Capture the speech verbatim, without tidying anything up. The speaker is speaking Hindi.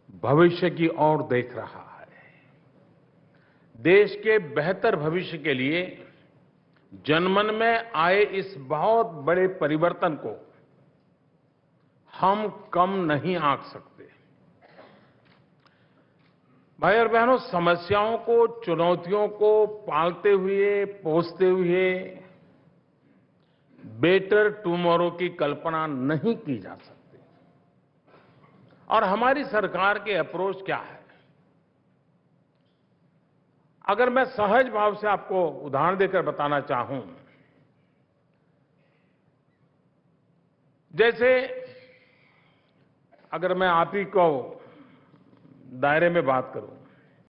भविष्य की ओर देख रहा है। देश के बेहतर भविष्य के लिए जनमन में आए इस बहुत बड़े परिवर्तन को हम कम नहीं आंक सकते। भाई और बहनों, समस्याओं को, चुनौतियों को पालते हुए, पोसते हुए बेटर टुमारो की कल्पना नहीं की जा सकती। और हमारी सरकार के अप्रोच क्या है? अगर मैं सहज भाव से आपको उदाहरण देकर बताना चाहूं, जैसे अगर मैं आप ही को दायरे में बात करूं,